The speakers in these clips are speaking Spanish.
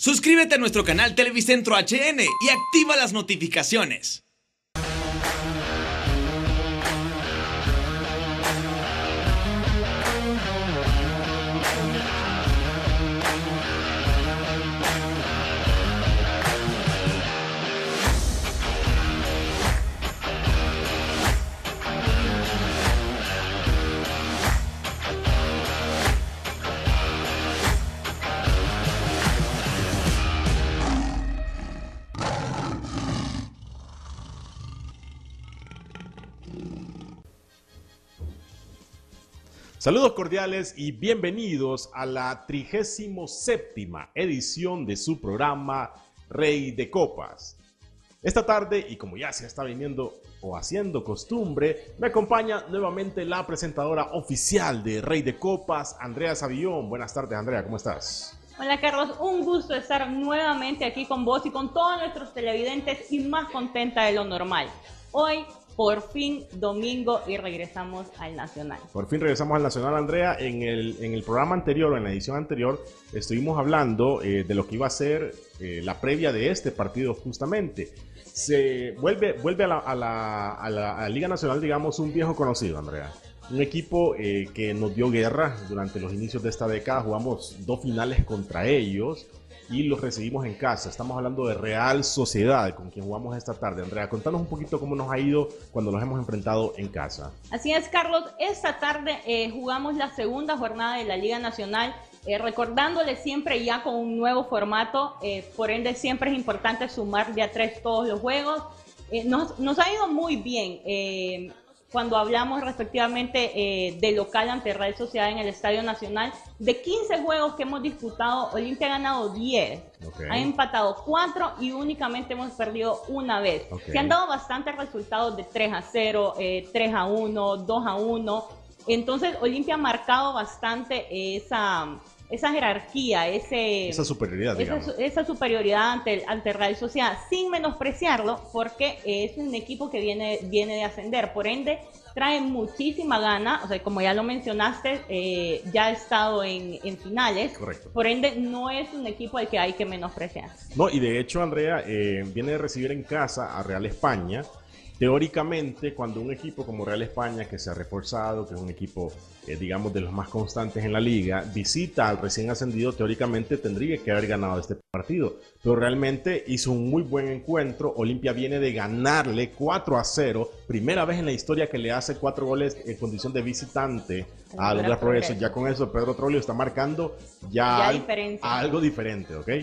Suscríbete a nuestro canal Televicentro HN y activa las notificaciones. Saludos cordiales y bienvenidos a la 37ª edición de su programa Rey de Copas. Esta tarde, y como ya se está viniendo o haciendo costumbre, me acompaña nuevamente la presentadora oficial de Rey de Copas, Andrea Savillón. Buenas tardes, Andrea, ¿cómo estás? Hola Carlos, un gusto estar nuevamente aquí con vos y con todos nuestros televidentes y más contenta de lo normal. Hoy, por fin, domingo y regresamos al Nacional. Por fin regresamos al Nacional, Andrea. En el programa anterior, en la edición anterior, estuvimos hablando de lo que iba a ser la previa de este partido justamente. Se vuelve a la Liga Nacional, digamos, un viejo conocido, Andrea. Un equipo que nos dio guerra durante los inicios de esta década. Jugamos 2 finales contra ellos y los recibimos en casa. Estamos hablando de Real Sociedad, con quien jugamos esta tarde. Andrea, contanos un poquito cómo nos ha ido cuando los hemos enfrentado en casa. Así es, Carlos. Esta tarde jugamos la segunda jornada de la Liga Nacional, recordándole siempre ya con un nuevo formato. Por ende, siempre es importante sumar de a 3 todos los juegos. Nos ha ido muy bien. Cuando hablamos respectivamente de local ante Real Sociedad en el Estadio Nacional, de 15 juegos que hemos disputado, Olimpia ha ganado 10, ha empatado 4 y únicamente hemos perdido una vez. Se han dado bastantes resultados de 3-0, 3-1, 2-1, entonces Olimpia ha marcado bastante esa jerarquía, esa superioridad, digamos. Esa superioridad ante Real Sociedad, sin menospreciarlo, porque es un equipo que viene de ascender, por ende trae muchísima gana, o sea, como ya lo mencionaste, ya ha estado en finales. Correcto. Por ende no es un equipo al que hay que menospreciar. No, y de hecho, Andrea, viene de recibir en casa a Real España. Teóricamente, cuando un equipo como Real España, que se ha reforzado, que es un equipo, digamos, de los más constantes en la liga, visita al recién ascendido, teóricamente tendría que haber ganado este partido. Pero realmente hizo un muy buen encuentro. Olimpia viene de ganarle 4-0. Primera vez en la historia que le hace 4 goles en condición de visitante a Honduras Progreso. Ya con eso, Pedro Troglio está marcando ya algo diferente, ¿ok?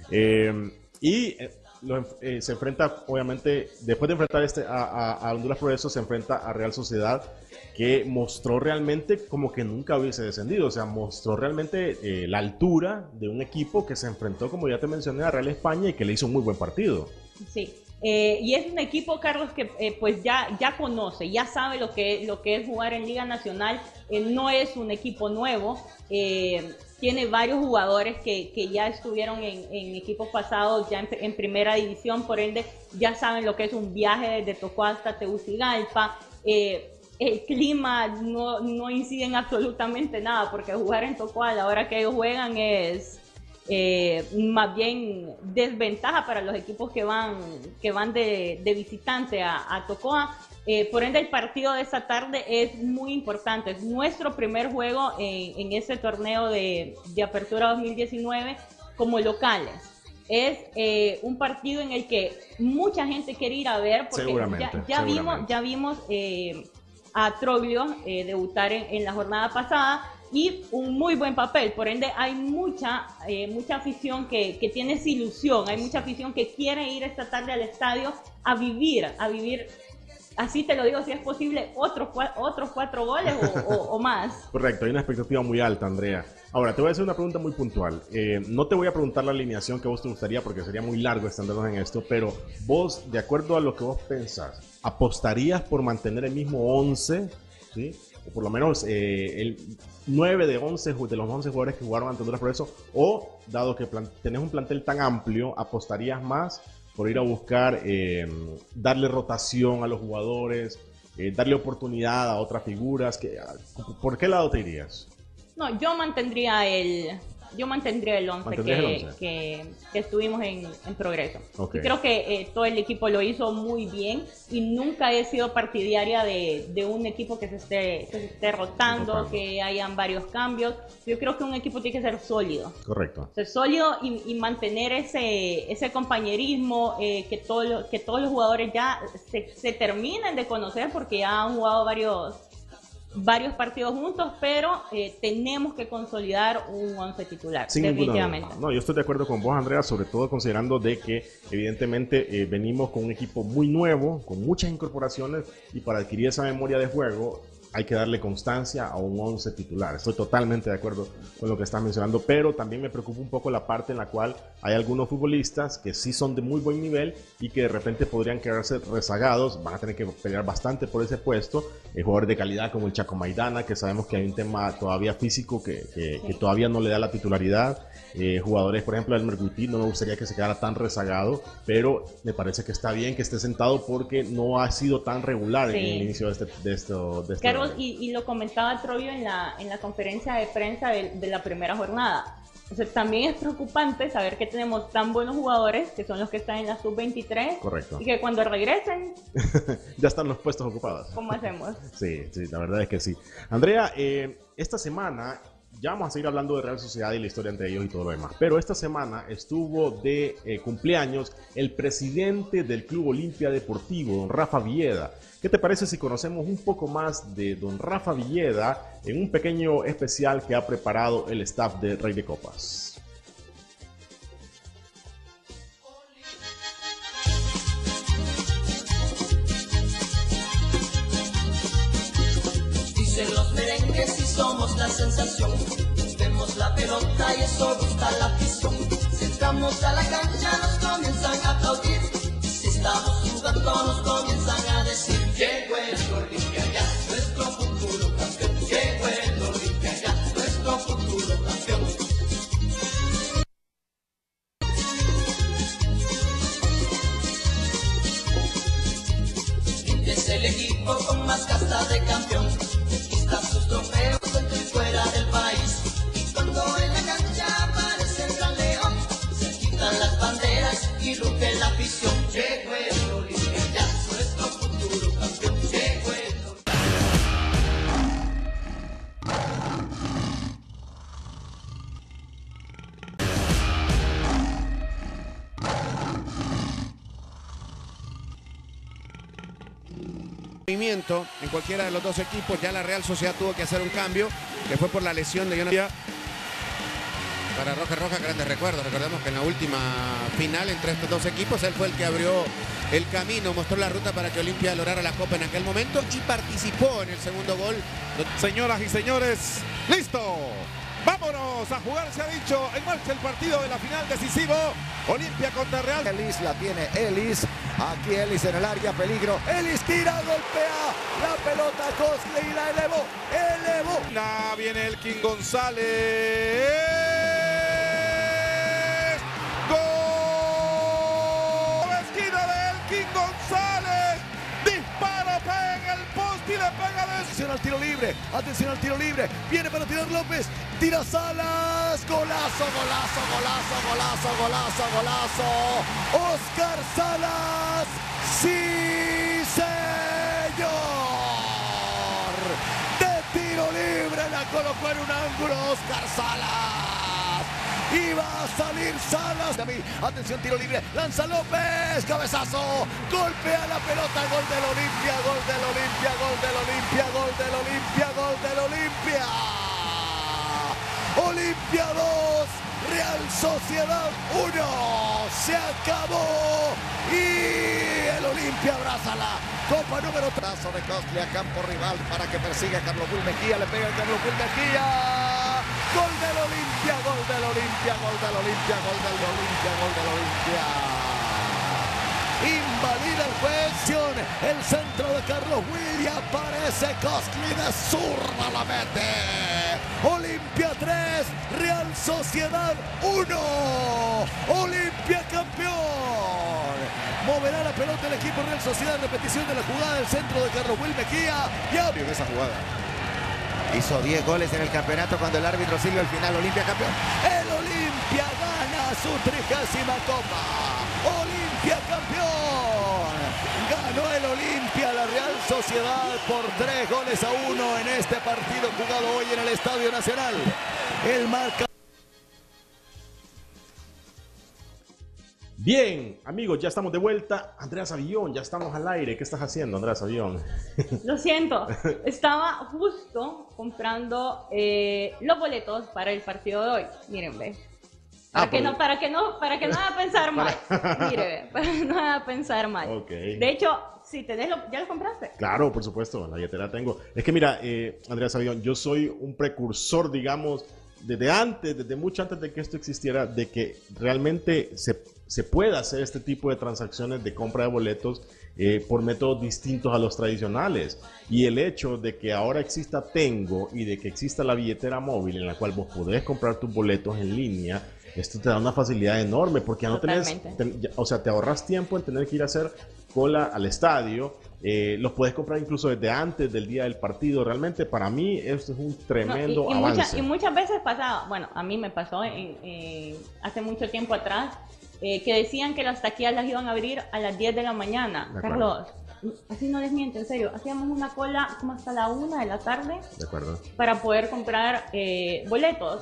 Se enfrenta, obviamente, después de enfrentar a Honduras Progreso, se enfrenta a Real Sociedad, que mostró realmente como que nunca hubiese descendido. O sea, mostró realmente la altura de un equipo que se enfrentó, como ya te mencioné, a Real España y que le hizo un muy buen partido. Sí, y es un equipo, Carlos, que pues ya conoce, ya sabe lo que es jugar en Liga Nacional. No es un equipo nuevo. Tiene varios jugadores que ya estuvieron en equipos pasados, ya en primera división, por ende ya saben lo que es un viaje desde Tocó hasta Tegucigalpa. El clima no incide en absolutamente nada, porque jugar en Tocó a la hora que ellos juegan es más bien desventaja para los equipos que van de visitante a Tocoa. Por ende, el partido de esta tarde es muy importante. Es nuestro primer juego en este torneo de Apertura 2019 como locales. Es un partido en el que mucha gente quiere ir a ver, porque ya vimos a Troglio debutar en la jornada pasada y un muy buen papel. Por ende, hay mucha afición que tiene esa ilusión, hay mucha afición que quiere ir esta tarde al estadio a vivir, así te lo digo, si es posible, otros 4 goles o más. Correcto, hay una expectativa muy alta, Andrea. Ahora, te voy a hacer una pregunta muy puntual. No te voy a preguntar la alineación que vos te gustaría, porque sería muy largo extendernos en esto, pero vos, de acuerdo a lo que vos pensás, ¿apostarías por mantener el mismo 11? ¿Sí? O por lo menos el 9 de 11 de los 11 jugadores que jugaron ante Honduras Progreso, o dado que tenés un plantel tan amplio, ¿apostarías más por ir a buscar darle rotación a los jugadores, darle oportunidad a otras figuras? ¿Por qué lado te irías? No, yo mantendría el yo mantendría el 11 que estuvimos en Progreso. Okay. Y creo que todo el equipo lo hizo muy bien y nunca he sido partidaria de un equipo que se esté rotando, que hayan varios cambios. Yo creo que un equipo tiene que ser sólido. Correcto. Ser sólido y mantener ese compañerismo, que todos los jugadores ya se terminen de conocer porque ya han jugado varios partidos juntos, pero tenemos que consolidar un 11 titular, definitivamente. No, yo estoy de acuerdo con vos, Andrea, sobre todo considerando de que evidentemente venimos con un equipo muy nuevo, con muchas incorporaciones, y para adquirir esa memoria de juego hay que darle constancia a un 11 titular. Estoy totalmente de acuerdo con lo que estás mencionando, pero también me preocupa un poco la parte en la cual hay algunos futbolistas que sí son de muy buen nivel y que de repente podrían quedarse rezagados, van a tener que pelear bastante por ese puesto. Jugadores de calidad como el Chaco Maidana, que sabemos que hay un tema todavía físico que todavía no le da la titularidad. Jugadores, por ejemplo, el Mercuti, no me gustaría que se quedara tan rezagado, pero me parece que está bien que esté sentado porque no ha sido tan regular en el inicio de esto. Carlos, y lo comentaba Troyo en la conferencia de prensa de la primera jornada. O sea, también es preocupante saber que tenemos tan buenos jugadores, que son los que están en la sub-23. Correcto. Y que cuando regresen... ya están los puestos ocupados. ¿Cómo hacemos? Sí, la verdad es que sí. Andrea, esta semana... Ya vamos a seguir hablando de Real Sociedad y la historia entre ellos y todo lo demás. Pero esta semana estuvo de cumpleaños el presidente del Club Olimpia Deportivo, don Rafa Villeda. ¿Qué te parece si conocemos un poco más de don Rafa Villeda en un pequeño especial que ha preparado el staff de Rey de Copas? Dicen los merengues y somos la sensación. Vemos la pelota y eso gusta la afición. Si entramos a la cancha nos comienzan a aplaudir. Si estamos jugando nos comienzan a decir: qué bueno Olimpia ya, nuestro futuro campeón. Qué bueno Olimpia ya, nuestro futuro campeón. Olimpia es el equipo con más casta de campeón. Sus trofeos dentro y fuera del país. Y cuando en la cancha aparece el gran león, se quitan las banderas y ruge la afición. ¡Qué bueno Olimpia ya, nuestro futuro campeón! ¡Qué bueno! Movimiento en cualquiera de los dos equipos. Ya la Real Sociedad tuvo que hacer un cambio, que fue por la lesión de Jonathan. Para Roja, grandes recuerdos. Recordemos que en la última final entre estos dos equipos, él fue el que abrió el camino, mostró la ruta para que Olimpia lograra la Copa en aquel momento y participó en el segundo gol. Señoras y señores, ¡listo! ¡Vámonos a jugar! Se ha dicho, en marcha el partido de la final decisivo. Olimpia contra Real. Ellis la tiene, Ellis. Aquí Ellis en el área, peligro. Ellis tira, golpea la pelota, Cosle y la elevó. Viene Elkin González. ¡Gol! Esquina de Elkin González. Dispara, pega en el poste y le pega de... Atención al tiro libre. Viene para tirar López. Tira Salas. Golazo. Oscar Salas. ¡Sí, señor! De tiro libre la colocó en un ángulo Oscar Salas. Y va a salir Salas. Atención, tiro libre. Lanza López. Cabezazo. Golpea la pelota. Gol del Olimpia. Olimpia 2. Real Sociedad 1. Se acabó. Y el Olimpia abraza la Copa número 3. Trazo de Costle a campo rival para que persiga a Carlos Will Mejía. Le pega a Carlos Will Mejía. Gol del Olimpia. Invalida el juez. El centro de Carlos Will y aparece Costle de zurda, la mete. Olimpia 3, Real Sociedad 1. Olimpia campeón. Moverá la pelota el equipo Real Sociedad. Repetición de la jugada del centro de Carlos Will Mejía. Y abrió esa jugada. Hizo 10 goles en el campeonato cuando el árbitro silba al final. Olimpia campeón. El Olimpia gana su 30ª Copa. Olimpia campeón. Ganó el Olimpia la Real Sociedad por 3-1 en este partido jugado hoy en el Estadio Nacional. El marca. Bien, amigos, ya estamos de vuelta. Andrea Savillón, ya estamos al aire. ¿Qué estás haciendo, Andrea Savillón? Lo siento, estaba justo comprando los boletos para el partido de hoy. Miren, ve. Para que no haga pensar mal. Mire, ve, para que no haga pensar mal. Okay. De hecho, si tenés ¿ya lo compraste? Claro, por supuesto, la billetera tengo. Es que mira, Andrea Savillón, yo soy un precursor, digamos, desde mucho antes de que esto existiera, de que realmente se pueda hacer este tipo de transacciones de compra de boletos por métodos distintos a los tradicionales. Y el hecho de que ahora exista Tengo y de que exista la billetera móvil en la cual vos podés comprar tus boletos en línea, esto te da una facilidad enorme porque ya no tenés, o sea, te ahorras tiempo en tener que ir a hacer cola al estadio. Los puedes comprar incluso desde antes del día del partido. Realmente para mí esto es un tremendo avance. Y muchas veces pasaba, bueno, a mí me pasó hace mucho tiempo atrás, que decían que las taquillas las iban a abrir a las 10 de la mañana. Carlos, así no les miento, en serio. Hacíamos una cola como hasta la 1 de la tarde. De acuerdo. Para poder comprar boletos.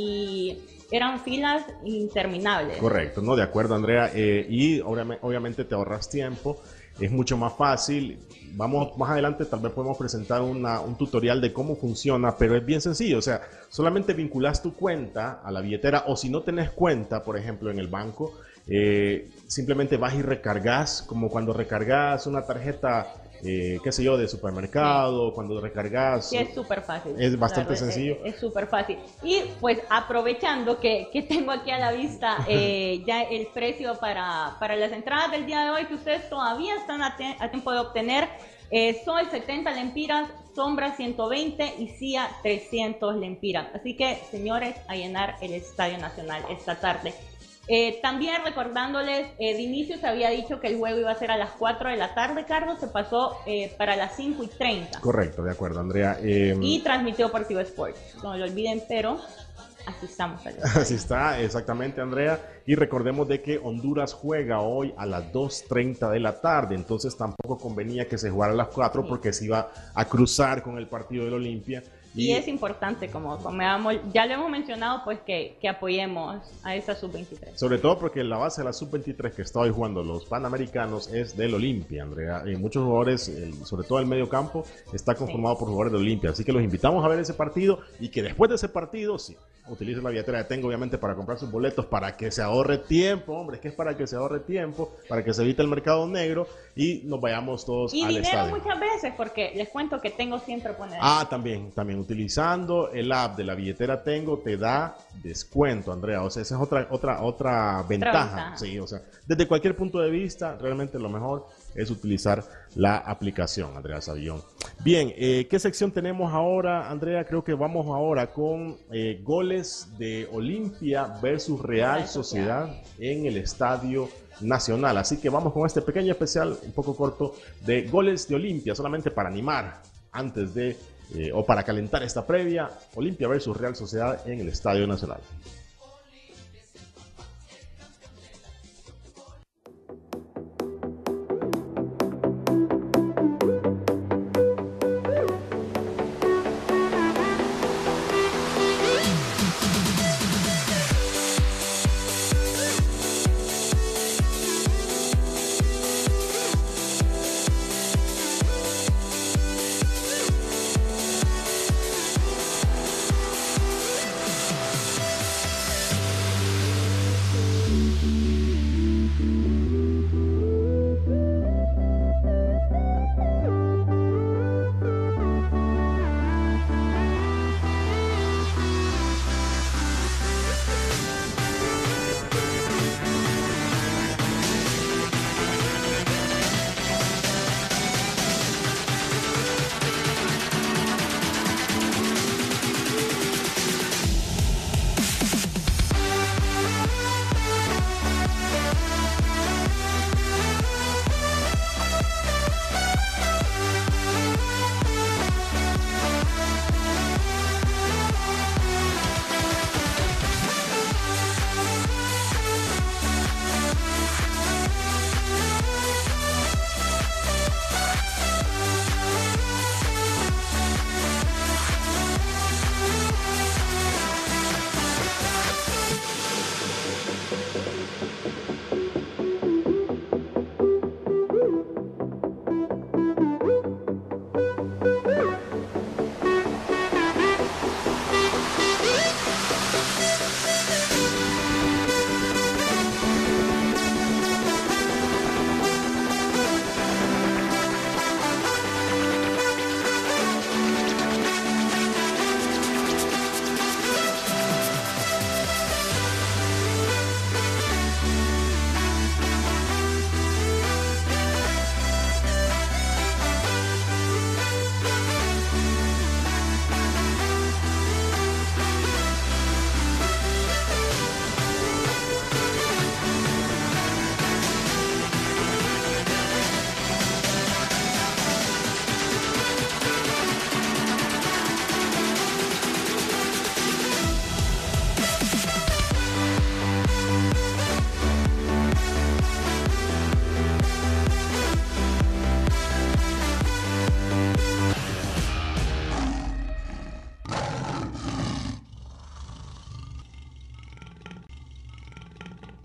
Y eran filas interminables. Correcto, no, de acuerdo, Andrea. Y obviamente te ahorras tiempo. Es mucho más fácil. Vamos más adelante, tal vez podemos presentar un tutorial de cómo funciona, pero es bien sencillo. O sea, solamente vinculas tu cuenta a la billetera, o si no tenés cuenta, por ejemplo, en el banco, simplemente vas y recargas, como cuando recargas una tarjeta, qué sé yo, de supermercado, cuando recargas. Sí, es súper fácil. Es bastante sencillo. Es súper fácil. Y pues aprovechando que tengo aquí a la vista ya el precio para las entradas del día de hoy, que ustedes todavía están a tiempo de obtener, Sol 70 lempiras, Sombra 120 y CIA 300 lempiras. Así que, señores, a llenar el Estadio Nacional esta tarde. También recordándoles, de inicio se había dicho que el juego iba a ser a las 4 de la tarde, Carlos, se pasó para las 5:30. Correcto, de acuerdo, Andrea. Y transmitió por Tigo Sports, no lo olviden, pero así estamos. Así está, exactamente, Andrea. Y recordemos de que Honduras juega hoy a las 2:30 de la tarde, entonces tampoco convenía que se jugara a las 4 porque se iba a cruzar con el partido del Olimpia. Y es importante, como ya lo hemos mencionado, pues que apoyemos a esa sub-23. Sobre todo porque la base de la sub-23 que está hoy jugando los Panamericanos es del Olimpia, Andrea. Muchos jugadores, sobre todo el medio campo, está conformado por jugadores de Olimpia. Así que los invitamos a ver ese partido y que después de ese partido, sí, utilicen la billetera de Tengo, obviamente, para comprar sus boletos, para que se ahorre tiempo, hombre, es que es para que se ahorre tiempo, para que se evite el mercado negro y nos vayamos todos al estadio. Y dinero muchas veces, porque les cuento que Tengo siempre pone... También utilizando el app de la billetera Tengo te da descuento, Andrea. O sea, esa es otra ventaja. Sí, o sea, desde cualquier punto de vista, realmente lo mejor es utilizar la aplicación, Andrea Savillón. Bien, ¿qué sección tenemos ahora, Andrea? Creo que vamos ahora con goles de Olimpia versus Real Sociedad en el Estadio Nacional. Así que vamos con este pequeño especial, un poco corto, de goles de Olimpia, solamente para animar antes de, o para calentar esta previa, Olimpia versus Real Sociedad en el Estadio Nacional.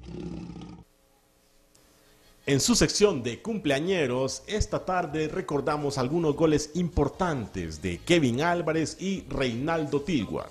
En su sección de cumpleañeros, esta tarde recordamos algunos goles importantes de Kevin Álvarez y Reinaldo Tilguat.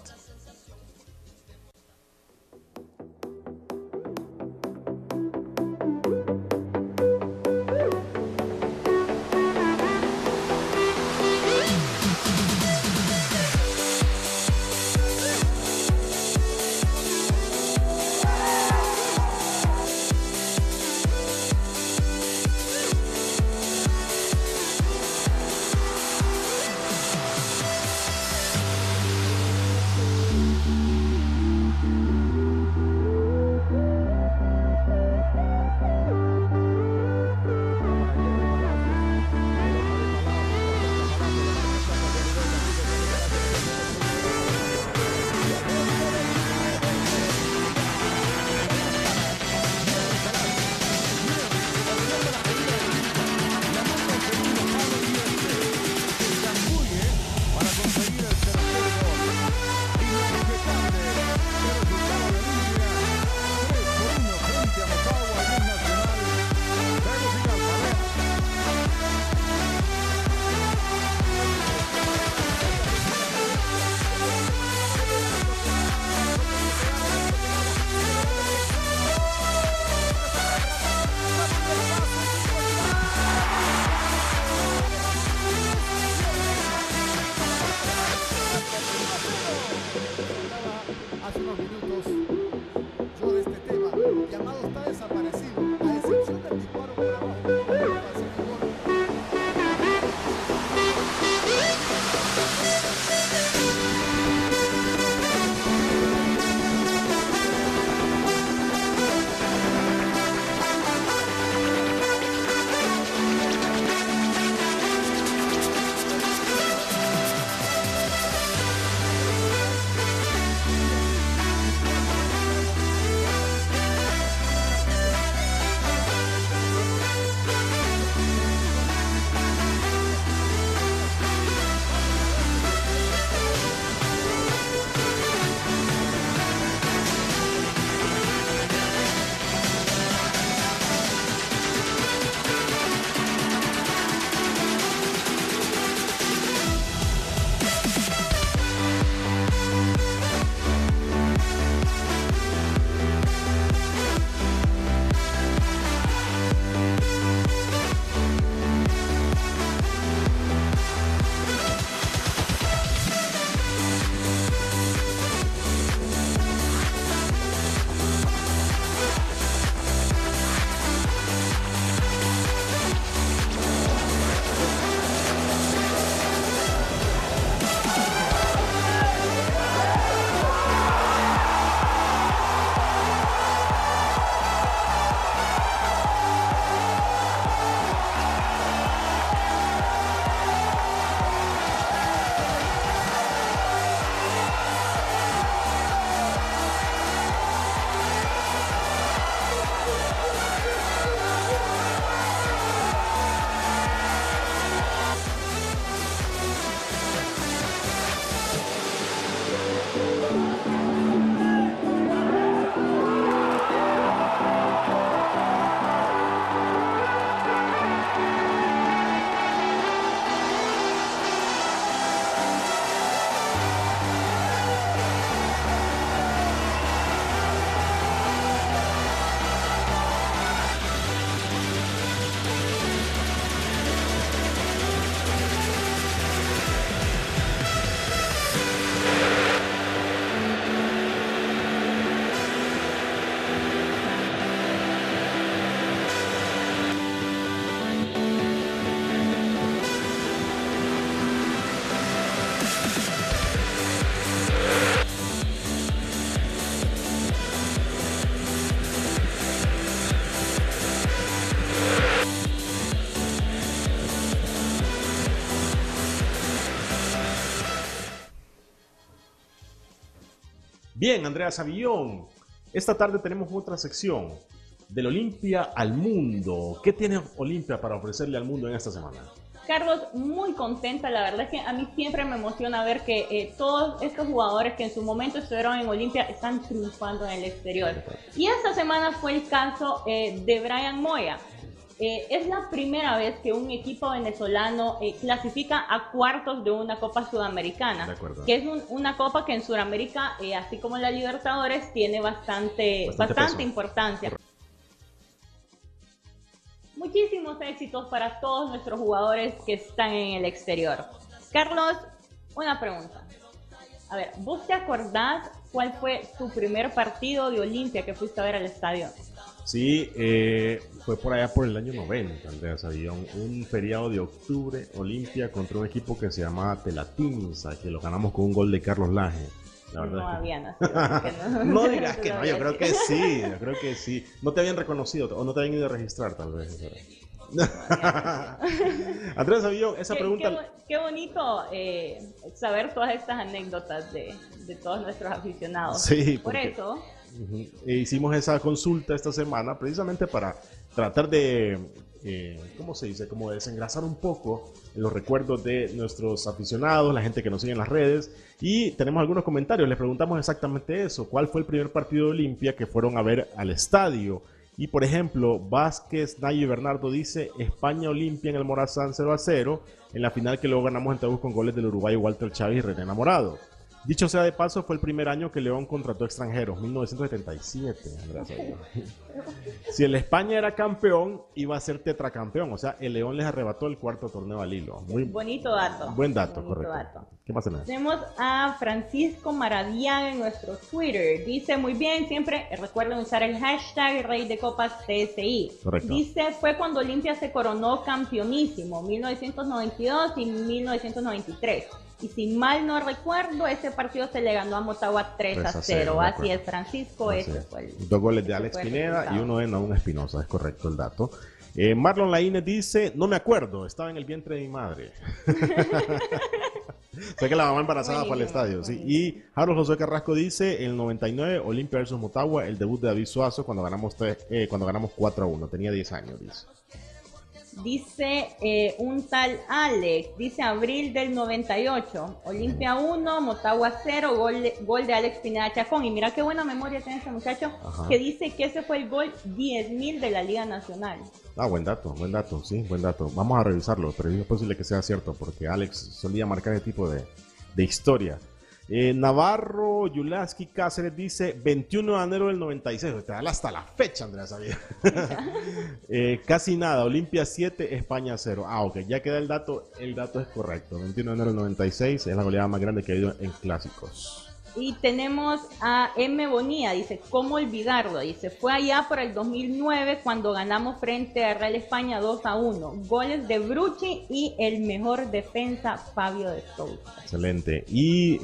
Bien, Andrea Savillón, esta tarde tenemos otra sección, del Olimpia al mundo. ¿Qué tiene Olimpia para ofrecerle al mundo en esta semana? Carlos, muy contenta, la verdad es que a mí siempre me emociona ver que todos estos jugadores que en su momento estuvieron en Olimpia están triunfando en el exterior. Y esta semana fue el caso de Brian Moya. Es la primera vez que un equipo venezolano clasifica a cuartos de una Copa Sudamericana, que es una copa que en Sudamérica, así como la Libertadores, tiene bastante importancia. Muchísimos éxitos para todos nuestros jugadores que están en el exterior. Carlos, una pregunta. A ver, ¿vos te acordás cuál fue tu primer partido de Olimpia que fuiste a ver al estadio? Sí, fue por allá por el año 90, Andreas. Había un feriado de octubre, Olimpia contra un equipo que se llamaba Telatinza, que lo ganamos con un gol de Carlos Laje. La verdad No es que... había nacido. No digas que no, yo creo que sí, No te habían reconocido o no te habían ido a registrar, tal vez. Andrés Avillón, esa pregunta... Qué bonito saber todas estas anécdotas de todos nuestros aficionados. Sí, por eso... hicimos esa consulta esta semana precisamente para tratar de, ¿cómo se dice? Como desengrasar un poco los recuerdos de nuestros aficionados, la gente que nos sigue en las redes, y tenemos algunos comentarios. Les preguntamos exactamente eso: ¿cuál fue el primer partido de Olimpia que fueron a ver al estadio? Y por ejemplo, Vázquez, Nayo y Bernardo dice España-Olimpia en el Morazán 0-0, en la final que luego ganamos en Tabú con goles del uruguayo Walter Chávez y René Enamorado. Dicho sea de paso, fue el primer año que León contrató extranjeros, 1977. Si el España era campeón, iba a ser tetracampeón. O sea, el León les arrebató el cuarto torneo al hilo. Muy bonito dato. Buen dato, correcto. ¿Qué más tenemos? Tenemos a Francisco Maradiaga en nuestro Twitter. Dice, muy bien, siempre recuerden usar el hashtag Rey de Copas TSI. Correcto. Dice, fue cuando Olimpia se coronó campeonísimo, 1992 y 1993. Y si mal no recuerdo, ese partido se le ganó a Motagua 3-0. Así es, Francisco. Así ese es. fue el 2 goles de Alex Pineda y uno de Naún Espinosa, es correcto el dato. Marlon Laínez dice, no me acuerdo, estaba en el vientre de mi madre. Sé que la mamá embarazada fue al estadio. Sí. Y Harold José Carrasco dice, el 99, Olimpia versus Motagua, el debut de David Suazo cuando ganamos 4-1. Tenía 10 años, dice. Dice un tal Alex, dice abril del 98, Olimpia 1, Motagua 0, gol de Alex Pineda Chacón. Y mira qué buena memoria tiene este muchacho. Ajá. Que dice que ese fue el gol 10.000 de la Liga Nacional. Ah, buen dato, sí, buen dato. Vamos a revisarlo, pero es posible que sea cierto, porque Alex solía marcar ese tipo de historia. Navarro Yulaski Cáceres dice 21 de enero del 96. Te da hasta la fecha, Andrea, sabía. Casi nada, Olimpia 7, España 0. Ah, ok, ya queda el dato es correcto. 21 de enero del 96 es la goleada más grande que ha habido en clásicos. Y tenemos a M. Bonilla, dice, ¿cómo olvidarlo? Dice, fue allá por el 2009 cuando ganamos frente a Real España 2-1. Goles de Brucci y el mejor defensa, Fabio de Sousa. Excelente. Y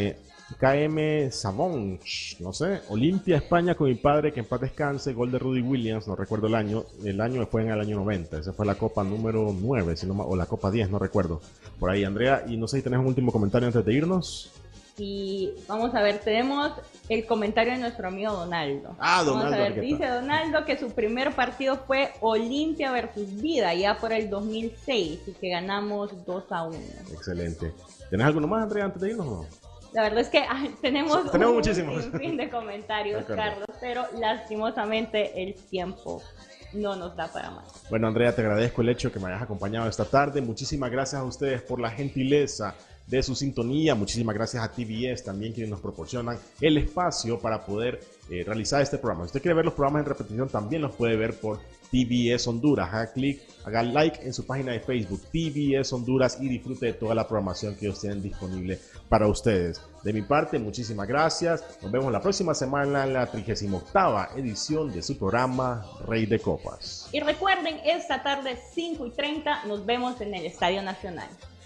KM Savon, no sé, Olimpia España con mi padre, que en paz descanse, gol de Rudy Williams, no recuerdo el año fue en el año 90, esa fue la Copa número 9, o la Copa 10, no recuerdo. Por ahí, Andrea, y no sé si tenés un último comentario antes de irnos. Y vamos a ver, tenemos el comentario de nuestro amigo Donaldo. Donaldo. Vamos a ver, dice Donaldo que su primer partido fue Olimpia versus Vida, ya por el 2006, y que ganamos 2-1. Excelente. ¿Tenés alguno más, Andrea, antes de irnos o no? La verdad es que tenemos muchísimos. Un fin de comentarios, Carlos, pero lastimosamente el tiempo no nos da para más. Bueno, Andrea, te agradezco el hecho que me hayas acompañado esta tarde. Muchísimas gracias a ustedes por la gentileza de su sintonía. Muchísimas gracias a TVS también, quienes nos proporcionan el espacio para poder realizar este programa. Si usted quiere ver los programas en repetición, también los puede ver por TVS Honduras. Haga clic, haga like en su página de Facebook, TVS Honduras, y disfrute de toda la programación que ellos tienen disponible para ustedes. De mi parte, muchísimas gracias. Nos vemos la próxima semana en la 38ª edición de su programa Rey de Copas. Y recuerden, esta tarde 5:30 nos vemos en el Estadio Nacional.